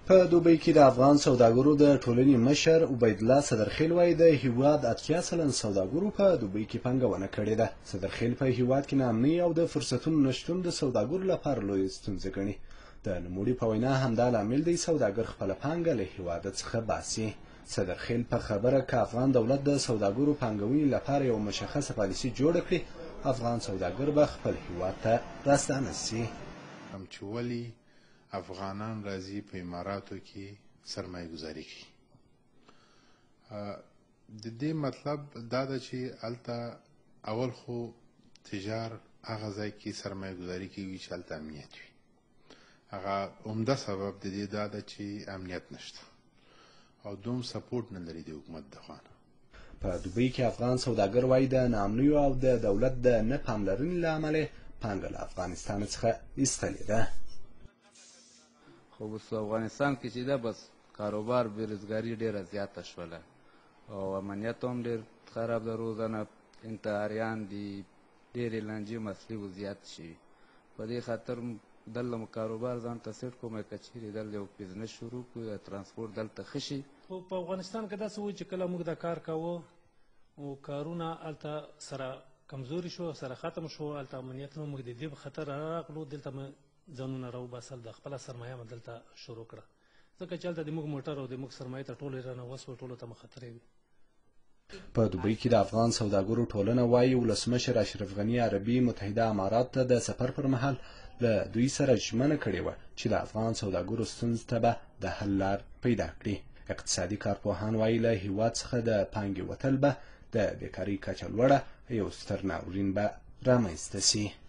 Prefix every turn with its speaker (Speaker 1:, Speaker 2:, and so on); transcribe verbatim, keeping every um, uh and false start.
Speaker 1: په دوبۍ کې د افغان سوداګرو د ټولنې مشر عبیدالله صدرخیل وایي د هیواد اتیا سلن سوداګرو په دوبۍ کې پانګونه کړې ده. صدرخیل په هیواد کې ناامنۍ او د فرصتونو نشتون د سوداګرو لپاره لویه ستونزه ګڼي. د نوموړي په وینا همدا لامل دی سوداګر خپله پانګه له هیواده څخه باسي. صدرخیل په خبره که افغان دولت د سوداګرو پانګونې لپاره یو مشخصه پالیسي جوړه کړي، افغان سوداګر به خپل هیواد ته راستانه سي.
Speaker 2: هم چې ولې افغانان راځي په اماراتو کې سرمایه گذاري کوي. د دې مطلب دا ده چې هلته اول خو تجار هغه ځای کې سرمایه گذاري کوي چې هلته امنیت وي. هغه عمده سبب د دې دا ده چې امنیت نشته او دوم سپورټ نه لري د حکومت د خوا نه.
Speaker 1: په دوبۍ کې افغان سوداګر وایي د ناامنیو او د دولت د نه پاملرنې له امله پانګه له افغانستان څخه ایستلې ده.
Speaker 3: خو اوس افغانستان کې چې ده بس کاروبار بېروزګاري ډېره زیاته شوله او امنیت هم ډېر خراب ده. روزانه انتحاریان دي، ډېرې لانجې مسلې زیات شوي. په دې خاطر دلته کاروبار ځان ته سیټ کوم که چیرې دلته یو بزنس شروع کړو د ترانسپورټ دلته ښه شي.
Speaker 4: خو په افغانستان کې داسې وایي چې کله موږ دا کار کوو او کارونه هلته سره کمزوري شو، سره ختم شو، هلته امنیت نه، موږ د دې په خطر راغلو، دلته مې ځانونه راوباسل، د خپله سرمایه مې دلته شروع کړه، ځکه چې هلته د موږ موټر او د موږ سرمایې ته ټولې رانه وسوه، ټولو ته مې خطرې وي.
Speaker 1: په دوبۍ کې د افغان سوداګرو ټولنه وایي ولسمشر اشرف غني عربي متحده امارات ته د سفر پر مهال له دوی سره ژمنه کړې وه چې د افغان سوداګرو ستونزو ته به د حل لار پیدا کړي. اقتصادي کارپوهان وایي له هیواد څخه د پانګې وتل به د بیکارۍ کچه لوړه، یو ستر ناورین به رامنځته سي.